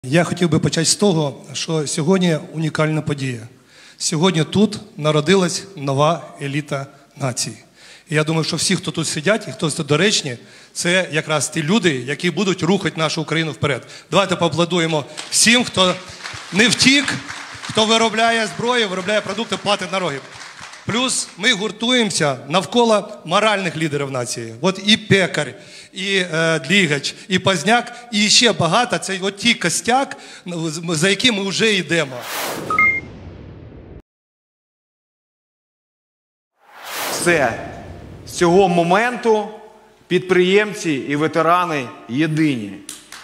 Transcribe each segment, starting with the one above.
Я хотів би почати з того, що сьогодні унікальна подія. Сьогодні тут народилась нова еліта нації. І я думаю, що всі, хто тут сидять і хто тут доречні, це якраз ті люди, які будуть рухати нашу Україну вперед. Давайте поаплодуємо всім, хто не втік, хто виробляє зброю, виробляє продукти, платить налоги. Плюс ми гуртуємося навколо моральних лідерів нації. От і Пекар, і Длігач, і Позняк, і ще багато. Це от ті костяк, за яким ми вже йдемо. Все. З цього моменту підприємці і ветерани єдині.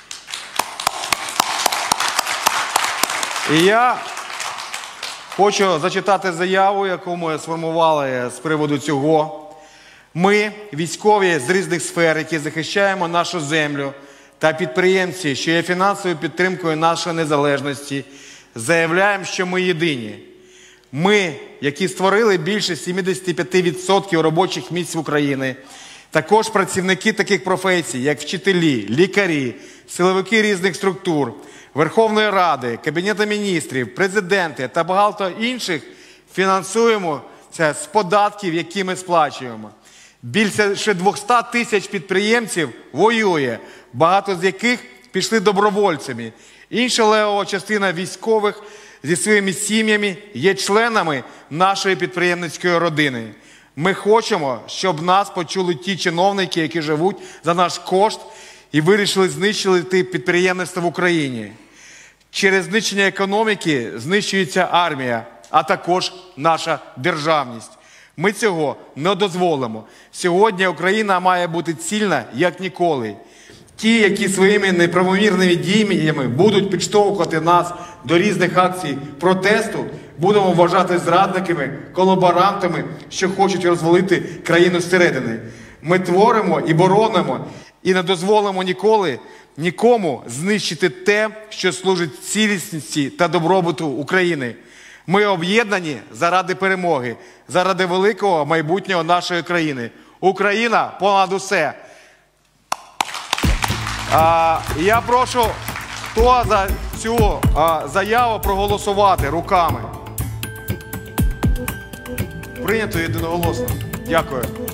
І я хочу зачитати заяву, яку ми сформували з приводу цього. Ми, військові з різних сфер, які захищаємо нашу землю, та підприємці, що є фінансовою підтримкою нашої незалежності, заявляємо, що ми єдині. Ми, які створили більше 75% робочих місць в Україні, також працівники таких професій, як вчителі, лікарі, силовики різних структур, Верховної Ради, Кабінету міністрів, президенти та багато інших, фінансуємо це з податків, які ми сплачуємо. Більше 200 тисяч підприємців воює, багато з яких пішли добровольцями. Інша левова частина військових зі своїми сім'ями є членами нашої підприємницької родини. Ми хочемо, щоб нас почули ті чиновники, які живуть за наш кошт і вирішили знищити підприємництво в Україні. Через знищення економіки знищується армія, а також наша державність. Ми цього не дозволимо. Сьогодні Україна має бути цільна, як ніколи. Ті, які своїми неправомірними діями будуть підштовхувати нас до різних акцій протесту, будемо вважати зрадниками, колаборантами, що хочуть розвалити країну зсередини. Ми творимо і боронимо, і не дозволимо нікому знищити те, що служить цілісності та добробуту України. Ми об'єднані заради перемоги, заради великого майбутнього нашої країни. Україна понад усе. Я прошу, хто за цю заяву проголосувати руками. Прийнято єдиноголосно. Дякую.